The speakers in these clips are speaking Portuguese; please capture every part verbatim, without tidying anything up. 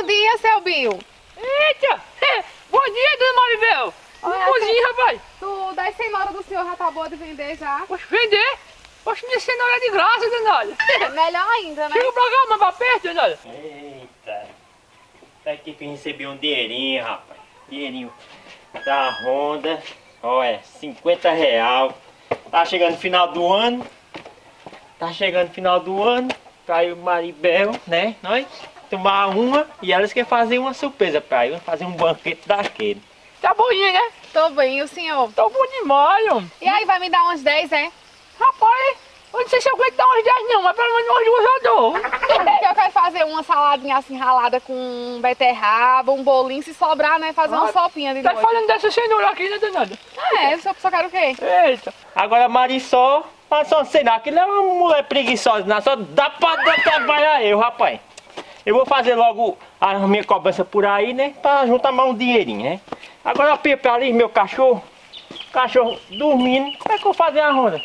dia, seu Bill. Eita! Bom dia, dona Maribel! Bom dia, rapaz! Tu, das cenouras do senhor já tá boa de vender já? Poxa, vender? Poxa, minha cenoura é de graça, danada! É melhor ainda, né? Chega pra cá, mais pra perto, danada! Eita! Tá aqui que eu recebi um dinheirinho, rapaz. Dinheirinho da Honda. Olha, cinquenta real. Tá chegando o final do ano. Tá chegando o final do ano. Pra eu, Maribel, né? Nós tomar uma e elas querem fazer uma surpresa pra eu. Fazer um banquete daquele. Tá boinha, né? Tô bem, e o senhor? Tô bom demais, homem! E aí, vai me dar uns dez, é? Rapaz, eu não sei se eu aguento dar uns dez não, mas pelo menos umas duas eu dou. Porque eu quero fazer uma saladinha assim ralada com beterraba, um bolinho, se sobrar, né? Fazer uma Ah, sopinha de Tá noite. falando dessa cenoura aqui, né, danada? É, o senhor só quer o quê? Eita! Agora Marisol, mas só sei lá, aquilo é uma mulher preguiçosa, não. Só dá pra dar trabalhar eu, rapaz. Eu vou fazer logo a minha cobrança por aí, né? Pra juntar mais um dinheirinho, né? Agora eu pipo ali, meu cachorro. Cachorro dormindo. Como é que eu vou fazer a ronda?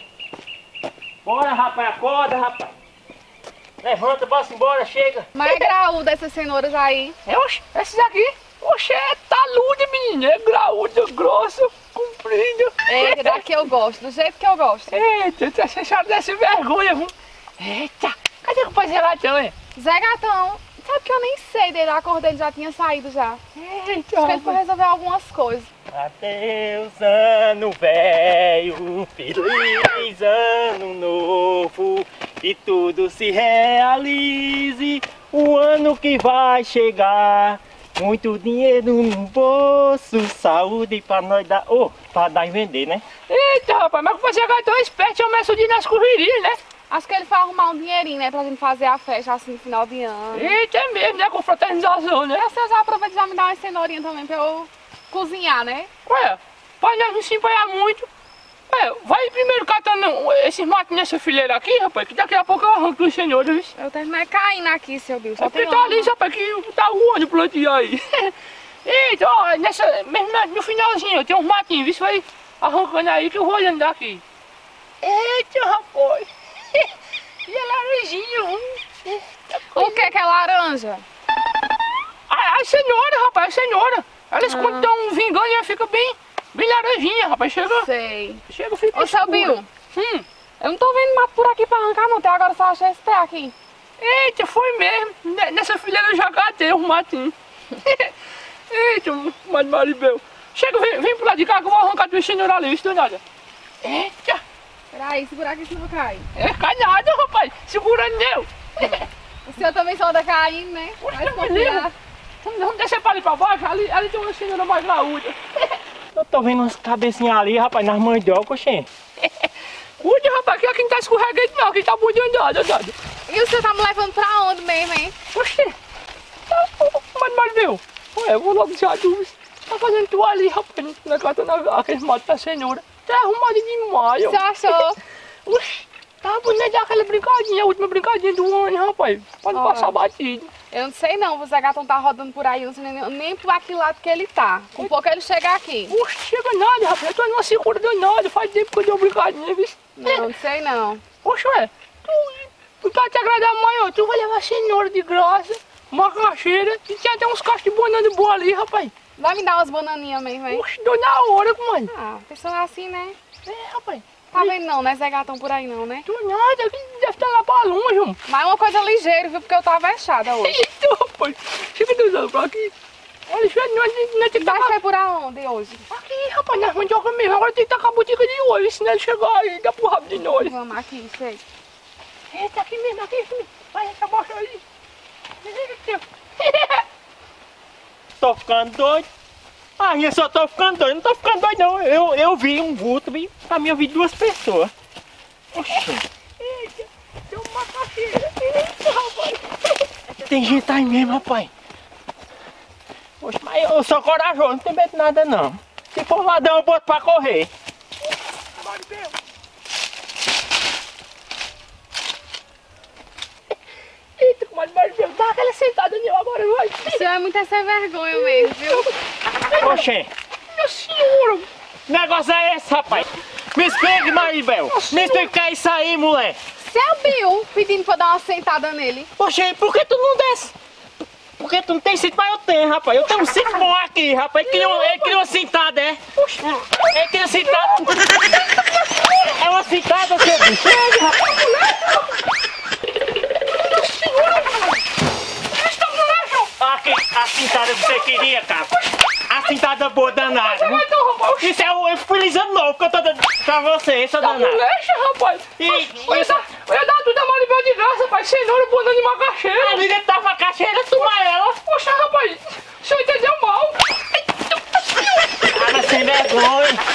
Bora, rapaz, acorda, rapaz. Levanta, bora embora, chega. Mas é graúda essas cenouras aí. É, oxe, esses aqui, oxe, é talude, menino. É graúdo, grosso, comprido. É, daqui eu gosto, do jeito que eu gosto. Eita, você já desse vergonha, viu? Eita, cadê o rapaz relatão, hein? Zé Gatão, sabe que eu nem sei dele, a cor dele já tinha saído já. Eita, Acho que ele foi resolver algumas coisas. Adeus, ano velho, feliz ano novo, e tudo se realize, o ano que vai chegar. Muito dinheiro no bolso, saúde pra nós dar, oh, pra dar e vender, né? Eita, rapaz, mas você é tão esperto, eu começo o dia nas correrias, né? Acho que ele foi arrumar um dinheirinho, né, pra gente fazer a festa assim no final de ano. Eita, é mesmo, né? Com fraternização, né? E você já aproveita e já me dá uma cenourinha também pra eu cozinhar, né? Ué, pra nós não se empanhar muito. Ué, vai primeiro catando esses matos nessa fileira aqui, rapaz, que daqui a pouco eu arranco os senhores, viu? Eu terminei caindo aqui, seu Bill. Só É porque tem tá ali, lama. rapaz, que tá voando plantio aí. Eita, ó, nessa, mesmo na- no finalzinho, tem uns matinhos, viu? Você vai arrancando aí que eu vou olhando daqui. Eita, rapaz. E a laranjinha, hum. O que que é laranja? A, a cenoura, rapaz, a cenoura. Elas Ah. quando estão vingando, ela fica bem, bem laranjinha, rapaz. Chega, Sei. chega, fica Ô, seu escura. Bill, Hum. eu não tô vendo mato por aqui pra arrancar não, até agora só achei esse pé aqui. Eita, foi mesmo. Ne- Nessa fileira eu já catei um matinho. Eita, mas Maribel. Chega, vem, vem pro lado de cá que eu vou arrancar tua cenoura ali, isso danada. Eita, Peraí, segura aqui senão cai. é cai nada, rapaz. Segurando eu. O senhor também só anda caindo, né? Poxa, Vai beleza. confiar. Vamos, vamos descer pra ali pra baixo, ali, ali tem uma cenoura mais graúda. Eu tô vendo umas cabecinhas ali, rapaz, nas mandiocas, gente. Cuide, rapaz, que aqui não tá escorregando não, aqui tá bom de andar, danada. E o senhor tá me levando pra onde mesmo, hein? Oxê, tá, mas Maribel, ué, eu vou logo tirar dúvidas. Tá fazendo tu ali, rapaz, na catando aqueles matos da cenoura. Tá arrumado demais, O senhor achou? Oxi, tá bonito aquela brincadinha, a última brincadinha do ano, rapaz. Pode Ó. passar batido. Eu não sei não, o Zé Gatão tá rodando por aí, eu não sei nem, nem por aquele lado que ele tá. Com pouco ele chega aqui. Oxi, chega nada, rapaz, eu tô numa segura danada, faz tempo que eu dei uma brincadinha, viu? Não, não sei não. Oxe, ué, tu, tu tá te agradando maior, tu vai levar cenoura de graça, macaxeira, e tem até uns cachos de banana boa ali, rapaz. Vai me dar umas bananinhas mesmo, hein? Oxi, dou na hora, mano. Ah, pessoa assim, né? É, rapaz. Tá vendo não, né? Zé Gatão por aí não, né? Tu nada, que deve estar lá pra longe, mano. Mas uma coisa ligeira, viu? Porque eu tava vexada hoje. Eita, rapaz, chega dando pra aqui. Olha, isso não é tem que Vai tacar. sair por aonde hoje? Aqui, rapaz, nas mandiocas mesmo, agora tem que tacar a botica de olho, senão ele chegar aí, dá pro rabo de nós. Vamos aqui, sei. Eita, aqui mesmo, aqui, aqui. Vai, essa bosta aí. Eita. Tô ficando doido. Ah, eu só tô ficando doido, não tô ficando doido não. Eu, eu vi um vulto, vi, pra mim eu vi duas pessoas. Oxi, Eita, tem uma macaxeira. Eita, rapaz. tem gente aí mesmo, rapaz. Oxe, mas eu sou corajoso, não tem medo de nada não. Se for ladrão eu boto pra correr. Maribel. Eita, comadre Maribel, dá aquela sentada nele agora, vai. O senhor é muito sem vergonha mesmo, viu? Oxê, Minha senhora. que negócio é esse, rapaz? Me explique, Maribel. Me explica o que é isso aí, mulher. Seu Bill pedindo pra eu dar uma sentada nele. Oxê, por que tu não desce? Por porque tu não tem cinto, mas eu tenho, rapaz. Eu tenho um cinto bom aqui, rapaz. Ele criou, ele criou uma cintada, é? Ele criou uma cintada. É uma cintada, seu bicho. Aqui, a cintada que você queria, cara. A cintada boa danada. Isso é o feliz ano novo que eu tô dando pra você, seu danado. Moleque, rapaz. E, eu, ia dar, eu ia dar tudo a Maribel de graça, rapaz. Cenoura, banana e macaxeira. ali dentro da macaxeira, toma ela. Poxa, rapaz, o senhor entendeu mal. Ah, mas sem vergonha.